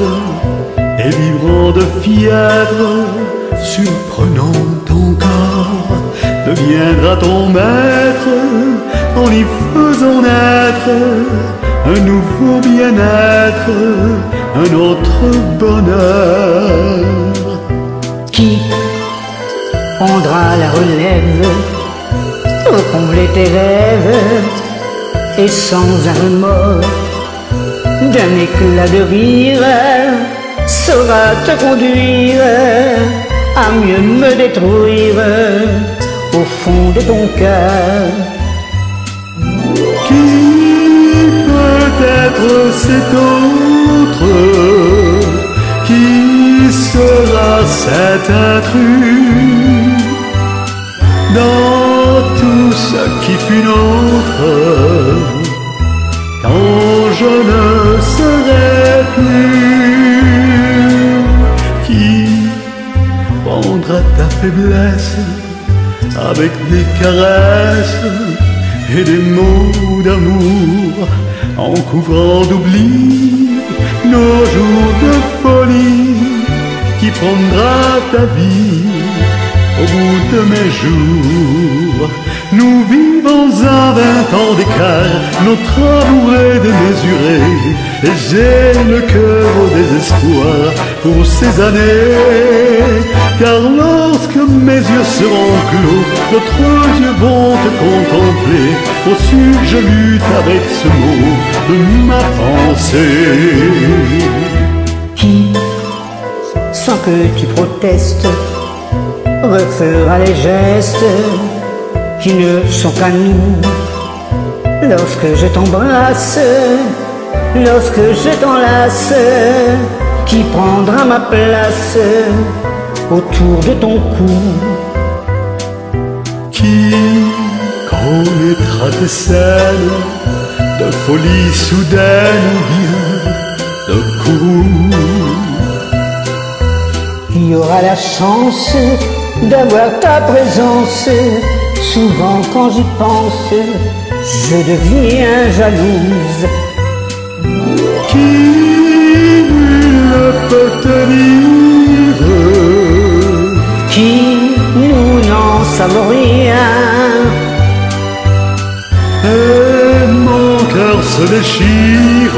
et vibrant de fièvre, surprenant ton corps, deviendra ton maître en y faisant naître un nouveau bien-être, un autre bonheur. Qui prendra la relève pour combler tes rêves et sans un remords d'un éclat de rire saura te conduire à mieux me détruire au fond de ton cœur. Qui peut être cet autre? Qui sera cet intrus dans tout ce qui fut nôtre, quand je ne serai plus? Qui prendra ta faiblesse avec des caresses et des mots d'amour, en couvrant d'oubli nos jours de folie? Qui prendra ta vie au bout de mes jours? Nous vivons à 20 ans d'écart, notre amour est démesuré, et j'ai le cœur au désespoir pour ces années. Car lorsque mes yeux seront clos, d'autres yeux vont te contempler. Au sud je lutte avec ce mot de ma pensée. Qui, sans que tu protestes, refera les gestes qui ne sont qu'à nous? Lorsque je t'embrasse, lorsque je t'enlace, qui prendra ma place autour de ton cou? Qui connaîtra tes scènes de folie soudaine ou bien de coups? Qui aura la chance d'avoir ta présence? Souvent quand j'y pense, je deviens jalouse. Qui ne peut te dire? Qui, nous n'en savons rien, et mon cœur se déchire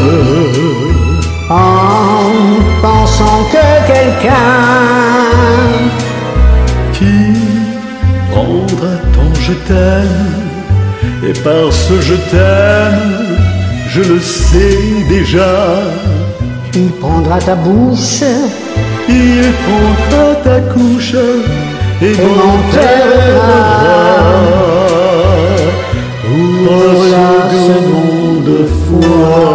en pensant que quelqu'un qui prendra ton je t'aime, et par ce je t'aime, je le sais déjà. il prendra ta bouche Il prendra ta couche et m'enterrera pour la seconde fois.